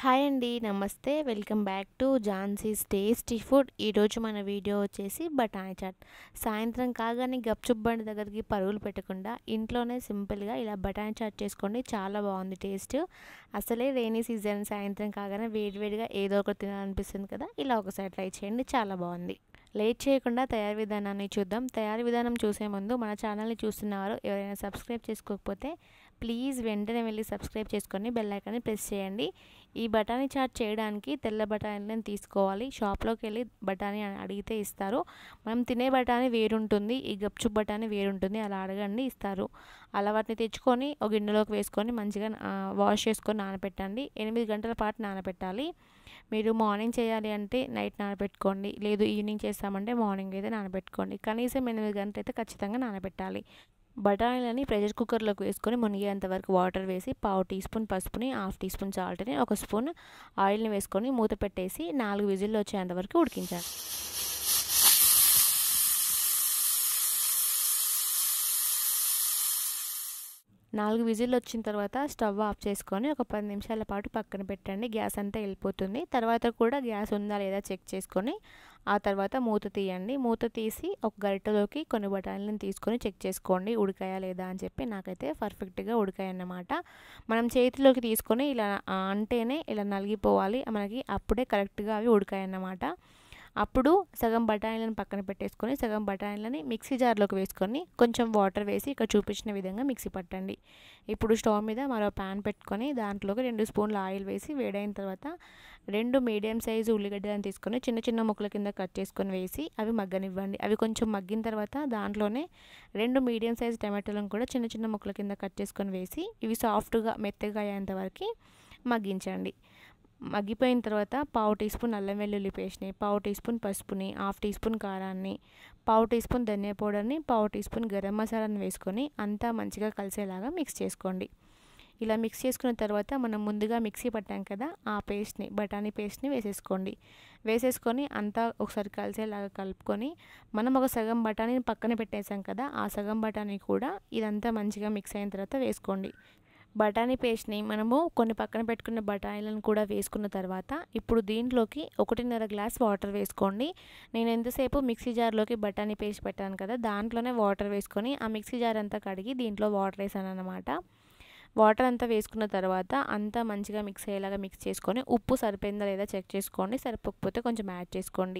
Hi అండి. నమస్తే. Welcome back to Jhansi's tasty food. ఈరోజు మన వీడియో వచ్చేసి బఠానీ చాట్. సాయంత్రం కాగానే గప్చుప్ బండి దగ్గరికి పరుగులు పెట్టకుండా ఇంట్లోనే సింపుల్గా ఇలా బఠానీ చాట్ చేసుకోండి. చాలా బాగుంది టేస్ట్. అసలే రెయినీ సీజన్, సాయంత్రం కాగానే వేడివేడిగా ఏదో ఒకటి తినాలనిపిస్తుంది కదా, ఇలా ఒకసారి ట్రై చేయండి. చాలా బాగుంది. లేట్ చేయకుండా తయారీ విధానాన్ని చూద్దాం. తయారీ విధానం చూసే ముందు మన ఛానల్ని చూస్తున్నవారు ఎవరైనా సబ్స్క్రైబ్ చేసుకోకపోతే ప్లీజ్ వెంటనే వెళ్ళి సబ్స్క్రైబ్ చేసుకొని బెల్ ఐకాన్ని ప్రెస్ చేయండి. ఈ బఠానీ చాట్ చేయడానికి తెల్ల బఠానీలను తీసుకోవాలి. షాప్లోకి వెళ్ళి బఠానీ అడిగితే ఇస్తారు. మనం తినే బఠానీ వేరుంటుంది, ఈ గప్చుప్ బఠానీ వేరుంటుంది. అలా అడగండి, ఇస్తారు. అలా వాటిని తెచ్చుకొని ఒక గిన్నెలోకి వేసుకొని మంచిగా వాష్ చేసుకొని నానబెట్టండి. 8 గంటల పాటు నానబెట్టాలి. మీరు మార్నింగ్ చేయాలి అంటే నైట్ నానబెట్టుకోండి, లేదు ఈవినింగ్ చేస్తామంటే మార్నింగ్ అయితే నానబెట్టుకోండి. కనీసం 8 గంటలు అయితే ఖచ్చితంగా నానబెట్టాలి. బఠానీలని ప్రెషర్ కుక్కర్లోకి వేసుకొని మునిగేంత వరకు వాటర్ వేసి పావు టీ స్పూన్ పసుపుని, హాఫ్ టీ స్పూన్ సాల్ట్ని, ఒక స్పూన్ ఆయిల్ని వేసుకొని మూత పెట్టేసి 4 విజిల్లు వచ్చేంత వరకు ఉడికించాలి. 4 విజిల్లు వచ్చిన తర్వాత స్టవ్ ఆఫ్ చేసుకొని ఒక 10 నిమిషాల పాటు పక్కన పెట్టండి. గ్యాస్ అంతా వెళ్ళిపోతుంది. తర్వాత కూడా గ్యాస్ ఉందా లేదా చెక్ చేసుకొని ఆ తర్వాత మూత తీయండి. మూత తీసి ఒక గరిటెలోకి కొన్ని బఠానీలను తీసుకొని చెక్ చేసుకోండి ఉడికాయా లేదా అని చెప్పి. నాకైతే పర్ఫెక్ట్గా ఉడికాయన్నమాట. మనం చేతిలోకి తీసుకొని ఇలా అంటేనే ఇలా నలిగిపోవాలి మనకి, అప్పుడే కరెక్ట్గా అవి ఉడికాయన్నమాట. అప్పుడు సగం బఠానీలను పక్కన పెట్టేసుకొని సగం బఠానీలని మిక్సీ జార్లోకి వేసుకొని కొంచెం వాటర్ వేసి ఇక్కడ చూపించిన విధంగా మిక్సీ పట్టండి. ఇప్పుడు స్టవ్ మీద మరో ప్యాన్ పెట్టుకొని దాంట్లోకి 2 స్పూన్ల ఆయిల్ వేసి వేడైన తర్వాత 2 మీడియం సైజు ఉల్లిగడ్డలను తీసుకొని చిన్న చిన్న ముక్కల కింద కట్ చేసుకొని వేసి అవి మగ్గనివ్వండి. అవి కొంచెం మగ్గిన తర్వాత దాంట్లోనే 2 మీడియం సైజు టమాటోలను కూడా చిన్న చిన్న ముక్కల కింద కట్ చేసుకొని వేసి ఇవి సాఫ్ట్గా మెత్తగా అయ్యేంత వరకు మగ్గించండి. మగ్గిపోయిన తర్వాత పావు టీ స్పూన్ అల్లం వెల్లుల్లి పేస్ట్ని, పావు టీ స్పూన్ పసుపుని, హాఫ్ టీ స్పూన్ కారాన్ని, పావు టీ స్పూన్ ధనియా పౌడర్ని, పావు టీ స్పూన్ గరం మసాలాని వేసుకొని అంతా మంచిగా కలిసేలాగా మిక్స్ చేసుకోండి. ఇలా మిక్స్ చేసుకున్న తర్వాత మనం ముందుగా మిక్సీ పట్టాం కదా, ఆ పేస్ట్ని, బఠానీ పేస్ట్ని వేసేసుకొని అంతా ఒకసారి కలిసేలాగా కలుపుకొని మనం ఒక సగం బఠానీని పక్కన పెట్టేసాం కదా, ఆ సగం బఠానీ కూడా ఇదంతా మంచిగా మిక్స్ అయిన తర్వాత వేసుకోండి. బఠానీ పేస్ట్ని మనము కొన్ని పక్కన పెట్టుకున్న బఠానీలను కూడా వేసుకున్న తర్వాత ఇప్పుడు దీంట్లోకి 1.5 గ్లాస్ వాటర్ వేసుకోండి. నేను ఎంతసేపు మిక్సీ జార్లోకి బఠానీ పేస్ట్ పెట్టాను కదా, దాంట్లోనే వాటర్ వేసుకొని ఆ మిక్సీ జార్ అంతా కడిగి దీంట్లో వాటర్ వేసాను అన్నమాట. వాటర్ అంతా వేసుకున్న తర్వాత అంతా మంచిగా మిక్స్ అయ్యేలాగా మిక్స్ చేసుకొని ఉప్పు సరిపోయిందా లేదా చెక్ చేసుకోండి. సరిపోకపోతే కొంచెం యాడ్ చేసుకోండి.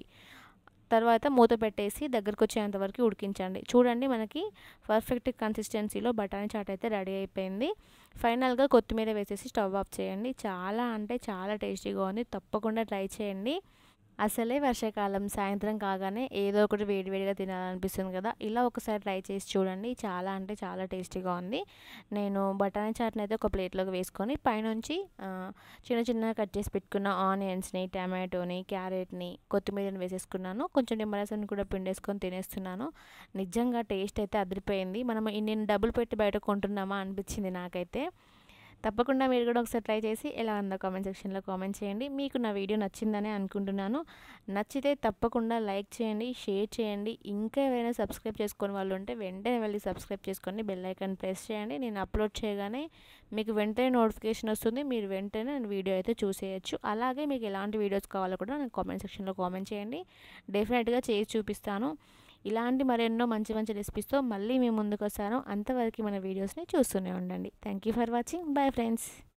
తర్వాత మూత పెట్టేసి దగ్గరకు వచ్చేంత వరకు ఉడికించండి. చూడండి, మనకి పర్ఫెక్ట్ కన్సిస్టెన్సీలో బఠానీ చాట్ అయితే రెడీ అయిపోయింది. ఫైనల్గా కొత్తిమీర వేసేసి స్టవ్ ఆఫ్ చేయండి. చాలా అంటే చాలా టేస్టీగా ఉంది. తప్పకుండా ట్రై చేయండి. అసలే వర్షాకాలం, సాయంత్రం కాగానే ఏదో ఒకటి వేడివేడిగా తినాలనిపిస్తుంది కదా, ఇలా ఒకసారి ట్రై చేసి చూడండి. చాలా అంటే చాలా టేస్టీగా ఉంది. నేను బఠానీ చాట్ని అయితే ఒక ప్లేట్లోకి వేసుకొని పైనుంచి చిన్న చిన్నగా కట్ చేసి పెట్టుకున్న ఆనియన్స్ని, టమాటోని, క్యారెట్ని, కొత్తిమీరని వేసేసుకున్నాను. కొంచెం నిమ్మరసాన్ని కూడా పిండేసుకొని తినేస్తున్నాను. నిజంగా టేస్ట్ అయితే అదిరిపోయింది. మనం ఇన్ని డబ్బులు పెట్టి బయట కొంటున్నామా అనిపించింది నాకైతే. తప్పకుండా మీరు కూడా ఒకసారి ట్రై చేసి ఎలా ఉందో కామెంట్ సెక్షన్లో కామెంట్ చేయండి. మీకు నా వీడియో నచ్చిందని అనుకుంటున్నాను. నచ్చితే తప్పకుండా లైక్ చేయండి, షేర్ చేయండి. ఇంకా ఎవరైనా సబ్స్క్రైబ్ చేసుకొని వాళ్ళు ఉంటే వెంటనే వెళ్ళి సబ్స్క్రైబ్ చేసుకోండి, బెల్ ఐకాన్ ప్రెస్ చేయండి. నేను అప్లోడ్ చేయగానే మీకు వెంటనే నోటిఫికేషన్ వస్తుంది. మీరు వెంటనే నేను వీడియో అయితే చూసేయచ్చు. అలాగే మీకు ఎలాంటి వీడియోస్ కావాలో కూడా నాకు కామెంట్ సెక్షన్లో కామెంట్ చేయండి. డెఫినెట్గా చేసి చూపిస్తాను. ఇలాంటి మరెన్నో మంచి మంచి రెసిపీస్తో మళ్ళీ మీ ముందుకు వస్తాను. అంతవరకు మన వీడియోస్ని చూస్తూనే ఉండండి. Thank you for watching. Bye friends.